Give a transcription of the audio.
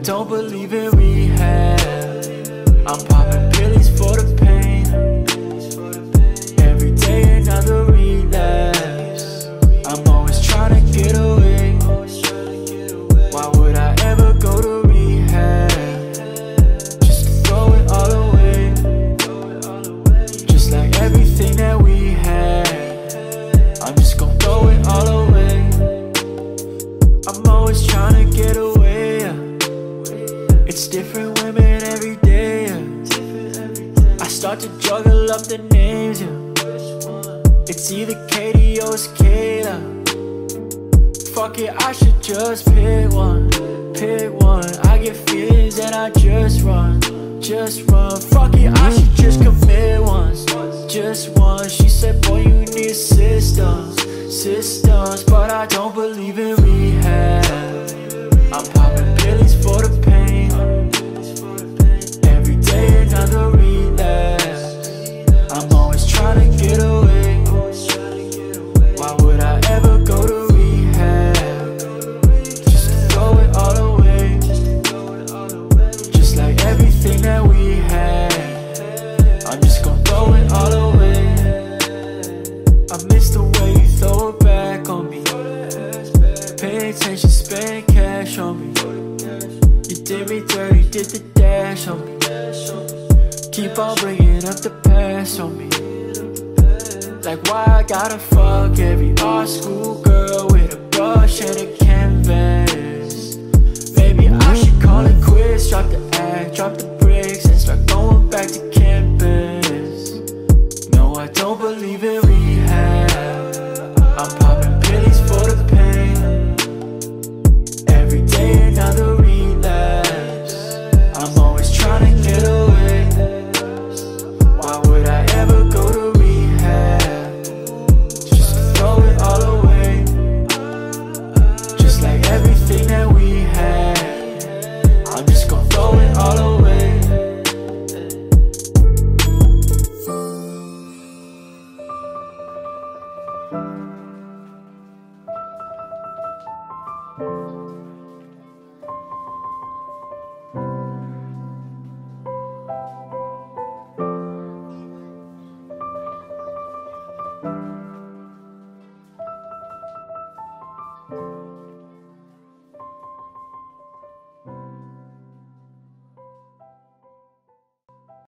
don't believe in rehab. I'm popping pills for the pain. Every day another relapse. I'm always trying to get away. Why would I ever go to rehab? Just to throw it all away. Just like everything that we had, I'm just gon' throw it all away. I'm always trying to get away, yeah. It's different women every day, yeah. I start to juggle up the names, yeah. It's either Katie or it's Kayla. Fuck it, I should just pick one. Pick one. I get feelings and I just run. Just run. Fuck it, I should just commit once. Just one. She said, boy, you need systems. Systems, but I don't believe in rehab. I'm popping pills for the pain. Every day another relapse. I'm always trying to get away. Why would I ever go to rehab? Just to throw it all away. Just like everything that we had, I'm just gon' throw it all away. I miss the way you throw it back on me. Pay attention, spend cash on me. You did me dirty, did the dash on me. Keep on bringing up the past on me. Like why I gotta fuck every art school girl with a brush and a canvas. Maybe I should call it quits. Drop the act, drop the